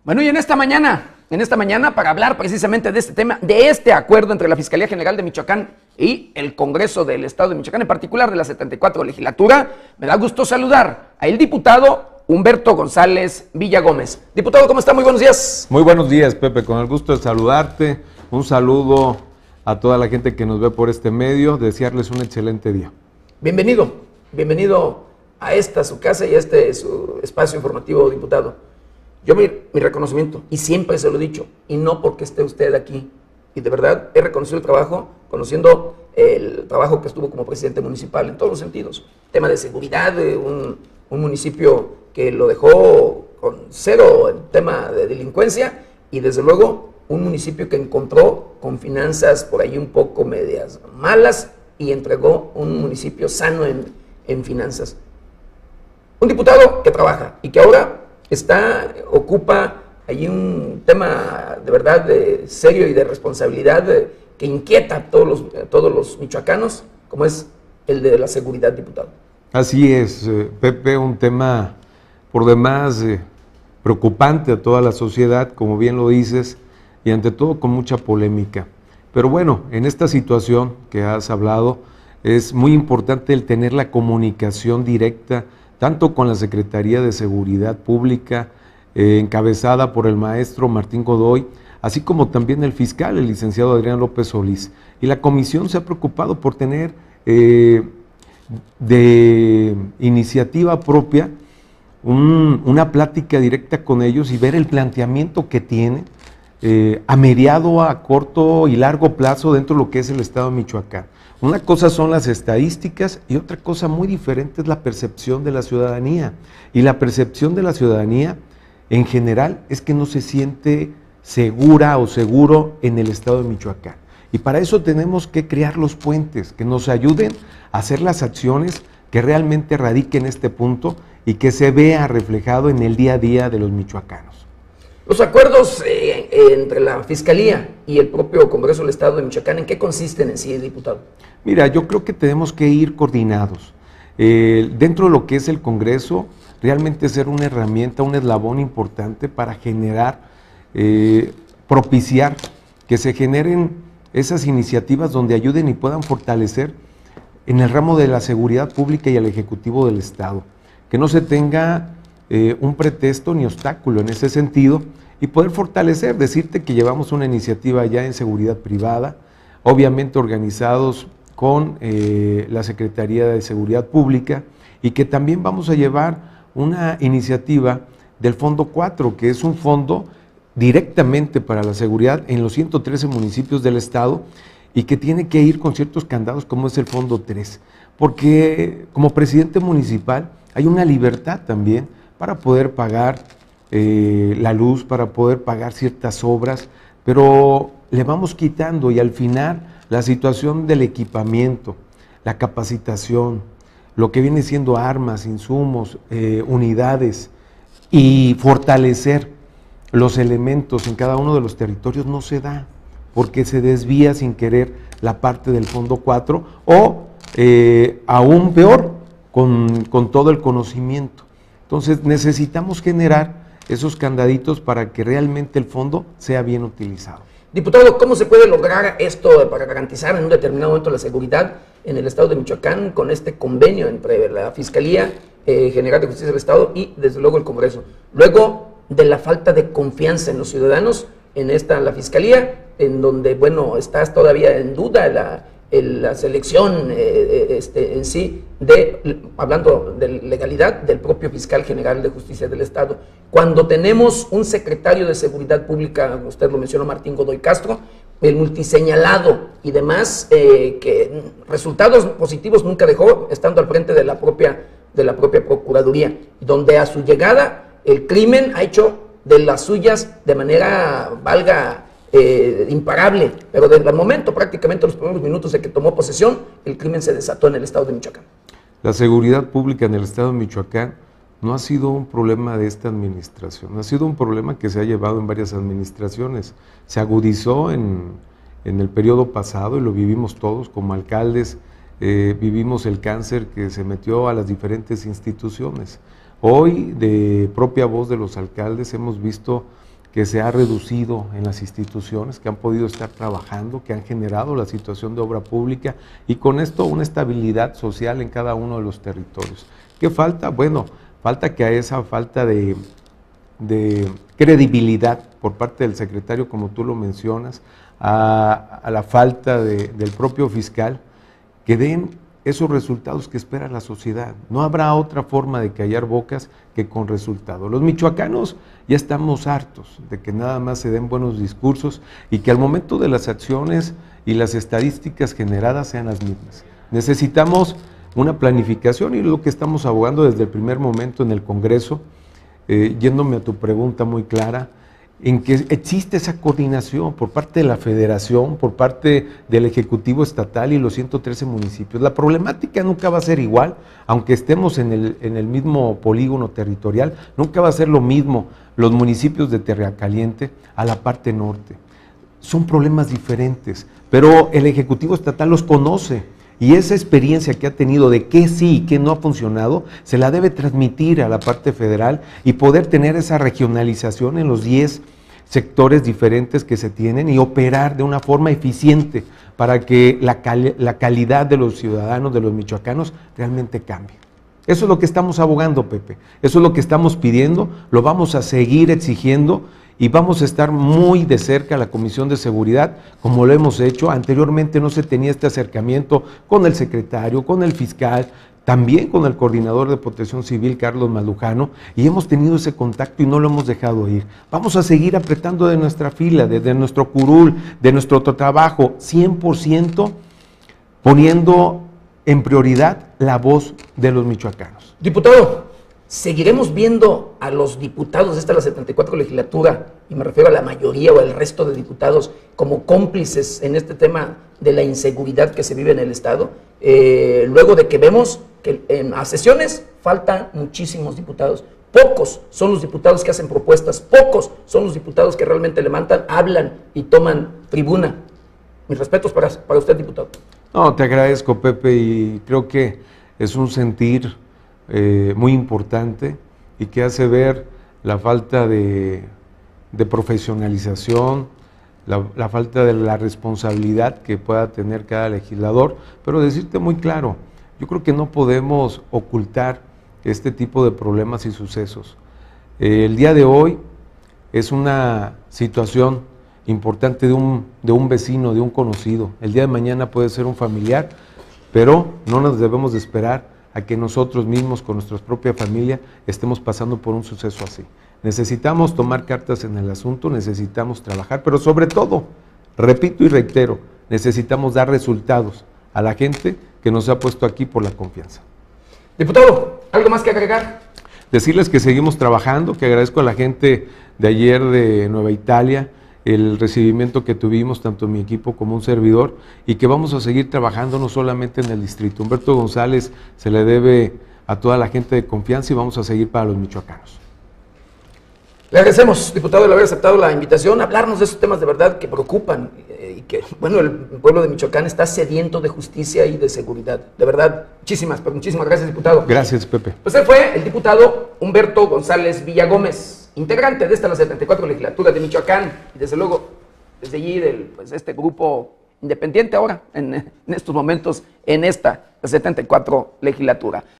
Bueno, y en esta mañana, para hablar precisamente de este tema, de este acuerdo entre la Fiscalía General de Michoacán y el Congreso del Estado de Michoacán, en particular de la 74 legislatura, me da gusto saludar al diputado Humberto González Villagómez. Diputado, ¿cómo está? Muy buenos días. Muy buenos días, Pepe, con el gusto de saludarte. Un saludo a toda la gente que nos ve por este medio, desearles un excelente día. Bienvenido a esta su casa y a este su espacio informativo, diputado. Yo mi reconocimiento, y siempre se lo he dicho, y no porque esté usted aquí, y de verdad he reconocido el trabajo, conociendo el trabajo que estuvo como presidente municipal en todos los sentidos. Tema de seguridad, de un municipio que lo dejó con cero en tema de delincuencia, y desde luego un municipio que encontró con finanzas por ahí un poco medias malas, y entregó un municipio sano en finanzas. Un diputado que trabaja y que ahora ocupa allí un tema de verdad serio y de responsabilidad que inquieta a todos los michoacanos, como es el de la seguridad, diputado. Así es, Pepe, un tema por demás preocupante a toda la sociedad, como bien lo dices, y ante todo con mucha polémica. Pero bueno, en esta situación que has hablado, es muy importante el tener la comunicación directa tanto con la Secretaría de Seguridad Pública, encabezada por el maestro Martín Godoy, así como también el fiscal, el licenciado Adrián López Solís. Y la comisión se ha preocupado por tener de iniciativa propia una plática directa con ellos y ver el planteamiento que tienen a mediano, a corto y largo plazo dentro de lo que es el Estado de Michoacán. Una cosa son las estadísticas y otra cosa muy diferente es la percepción de la ciudadanía. Y la percepción de la ciudadanía en general es que no se siente segura o seguro en el Estado de Michoacán. Y para eso tenemos que crear los puentes que nos ayuden a hacer las acciones que realmente radiquen este punto y que se vea reflejado en el día a día de los michoacanos. Los acuerdos entre la Fiscalía y el propio Congreso del Estado de Michoacán, ¿en qué consisten en sí, diputado? Mira, yo creo que tenemos que ir coordinados. Dentro de lo que es el Congreso, realmente ser una herramienta, un eslabón importante para generar, propiciar que se generen esas iniciativas donde ayuden y puedan fortalecer en el ramo de la seguridad pública y el Ejecutivo del Estado. Que no se tenga un pretexto ni obstáculo en ese sentido y poder fortalecer, decirte que llevamos una iniciativa ya en seguridad privada, obviamente organizados con la Secretaría de Seguridad Pública y que también vamos a llevar una iniciativa del Fondo 4, que es un fondo directamente para la seguridad en los 113 municipios del Estado y que tiene que ir con ciertos candados como es el Fondo 3, porque como presidente municipal hay una libertad también para poder pagar la luz, para poder pagar ciertas obras, pero le vamos quitando y al final la situación del equipamiento, la capacitación, lo que viene siendo armas, insumos, unidades y fortalecer los elementos en cada uno de los territorios no se da, porque se desvía sin querer la parte del Fondo 4 o aún peor, con todo el conocimiento. Entonces necesitamos generar esos candaditos para que realmente el fondo sea bien utilizado. Diputado, ¿cómo se puede lograr esto para garantizar en un determinado momento la seguridad en el Estado de Michoacán con este convenio entre la Fiscalía General de Justicia del Estado y desde luego el Congreso? Luego de la falta de confianza en los ciudadanos en la Fiscalía, en donde, bueno, está todavía en duda la selección en sí, hablando de legalidad del propio fiscal general de justicia del Estado. Cuando tenemos un secretario de Seguridad Pública, usted lo mencionó, Martín Godoy Castro, el multiseñalado y demás, que resultados positivos nunca dejó, estando al frente de la propia Procuraduría, donde a su llegada el crimen ha hecho de las suyas de manera, imparable, pero desde el momento, prácticamente los primeros minutos de que tomó posesión, el crimen se desató en el Estado de Michoacán. La seguridad pública en el Estado de Michoacán no ha sido un problema de esta administración, ha sido un problema que se ha llevado en varias administraciones. Se agudizó en el periodo pasado y lo vivimos todos como alcaldes, vivimos el cáncer que se metió a las diferentes instituciones. Hoy, de propia voz de los alcaldes, hemos visto que se ha reducido en las instituciones, que han podido estar trabajando, que han generado la situación de obra pública y con esto una estabilidad social en cada uno de los territorios. ¿Qué falta? Bueno, falta que a esa falta de credibilidad por parte del secretario, como tú lo mencionas, a la falta del propio fiscal, que den esos resultados que espera la sociedad. No habrá otra forma de callar bocas que con resultados. Los michoacanos ya estamos hartos de que nada más se den buenos discursos y que al momento de las acciones y las estadísticas generadas sean las mismas. Necesitamos una planificación y lo que estamos abogando desde el primer momento en el Congreso, yéndome a tu pregunta muy clara, en que existe esa coordinación por parte de la Federación, por parte del Ejecutivo Estatal y los 113 municipios. La problemática nunca va a ser igual, aunque estemos en el mismo polígono territorial, nunca va a ser lo mismo los municipios de Tierracaliente a la parte norte. Son problemas diferentes, pero el Ejecutivo Estatal los conoce. Y esa experiencia que ha tenido de qué sí y qué no ha funcionado, se la debe transmitir a la parte federal y poder tener esa regionalización en los 10 sectores diferentes que se tienen y operar de una forma eficiente para que la calidad de los ciudadanos, de los michoacanos, realmente cambie. Eso es lo que estamos abogando, Pepe. Eso es lo que estamos pidiendo, lo vamos a seguir exigiendo y vamos a estar muy de cerca a la Comisión de Seguridad, como lo hemos hecho. Anteriormente no se tenía este acercamiento con el secretario, con el fiscal, también con el coordinador de Protección Civil, Carlos Malujano, y hemos tenido ese contacto y no lo hemos dejado ir. Vamos a seguir apretando de nuestra fila, desde nuestro curul, de nuestro trabajo, 100% poniendo en prioridad la voz de los michoacanos. Diputado, ¿seguiremos viendo a los diputados de la 74 legislatura, y me refiero a la mayoría o al resto de diputados, como cómplices en este tema de la inseguridad que se vive en el Estado? Luego de que vemos que a sesiones faltan muchísimos diputados. Pocos son los diputados que hacen propuestas, pocos son los diputados que realmente levantan, hablan y toman tribuna. Mis respetos para usted, diputado. No, te agradezco, Pepe, y creo que es un sentir muy importante y que hace ver la falta de profesionalización, la falta de la responsabilidad que pueda tener cada legislador, pero decirte muy claro, yo creo que no podemos ocultar este tipo de problemas y sucesos. El día de hoy es una situación importante de un vecino, de un conocido. El día de mañana puede ser un familiar, pero no nos debemos de esperar a que nosotros mismos, con nuestra propia familia, estemos pasando por un suceso así. Necesitamos tomar cartas en el asunto, necesitamos trabajar, pero sobre todo, repito y reitero, necesitamos dar resultados a la gente que nos ha puesto aquí por la confianza. Diputado, ¿algo más que agregar? Decirles que seguimos trabajando, que agradezco a la gente de ayer de Nueva Italia, el recibimiento que tuvimos, tanto mi equipo como un servidor, y que vamos a seguir trabajando no solamente en el distrito. Humberto González se le debe a toda la gente de confianza y vamos a seguir para los michoacanos. Le agradecemos, diputado, de haber aceptado la invitación a hablarnos de esos temas de verdad que preocupan y que, bueno, el pueblo de Michoacán está sediento de justicia y de seguridad. De verdad, muchísimas gracias, diputado. Gracias, Pepe. Pues él fue el diputado Humberto González Villagómez, integrante de la 74 legislatura de Michoacán, y desde luego, desde allí, este grupo independiente ahora, en estos momentos, en esta 74 legislatura.